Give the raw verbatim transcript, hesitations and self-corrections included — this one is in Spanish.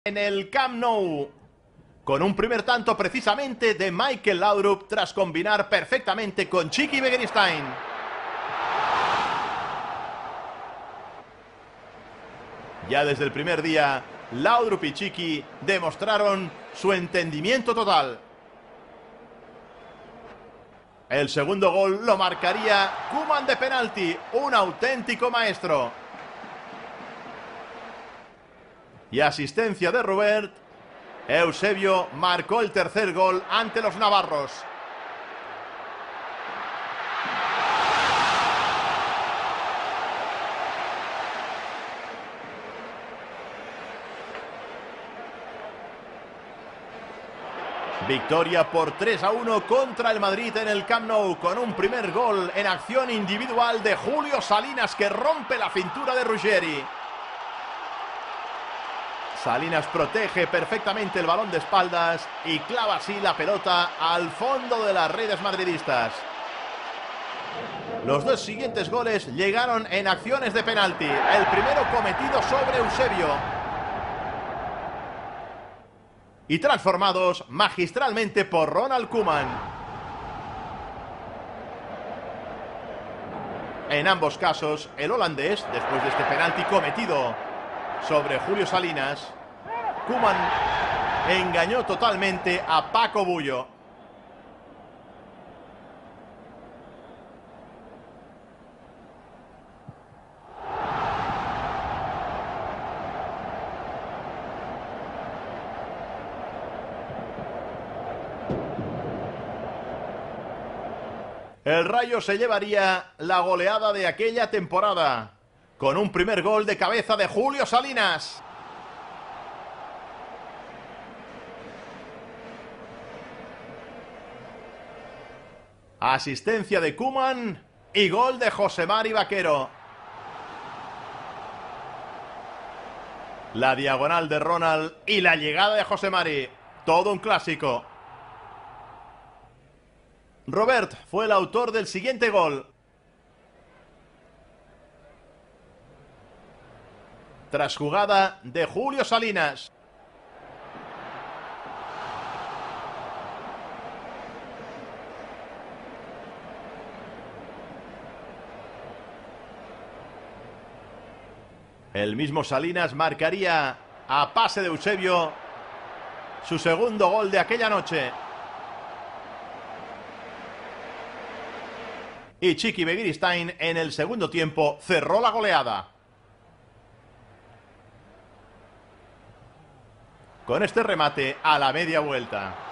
En el Camp Nou, con un primer tanto precisamente de Michael Laudrup tras combinar perfectamente con Chiqui Begiristain. Ya desde el primer día, Laudrup y Chiqui demostraron su entendimiento total. El segundo gol lo marcaría Koeman de penalti, un auténtico maestro. Y asistencia de Robert, Eusebio marcó el tercer gol ante los navarros. Victoria por tres a uno contra el Madrid en el Camp Nou, con un primer gol en acción individual de Julio Salinas que rompe la cintura de Ruggeri. Salinas protege perfectamente el balón de espaldas y clava así la pelota al fondo de las redes madridistas. Los dos siguientes goles llegaron en acciones de penalti. El primero cometido sobre Eusebio. Y transformados magistralmente por Ronald Koeman. En ambos casos, el holandés, después de este penalti cometido sobre Julio Salinas, Koeman engañó totalmente a Paco Bullo. El Rayo se llevaría la goleada de aquella temporada, con un primer gol de cabeza de Julio Salinas. Asistencia de Koeman y gol de José Mari Vaquero. La diagonal de Ronald y la llegada de José Mari. Todo un clásico. Robert fue el autor del siguiente gol. Tras jugada de Julio Salinas. El mismo Salinas marcaría a pase de Eusebio su segundo gol de aquella noche. Y Chiqui Begiristain en el segundo tiempo cerró la goleada. Con este remate a la media vuelta.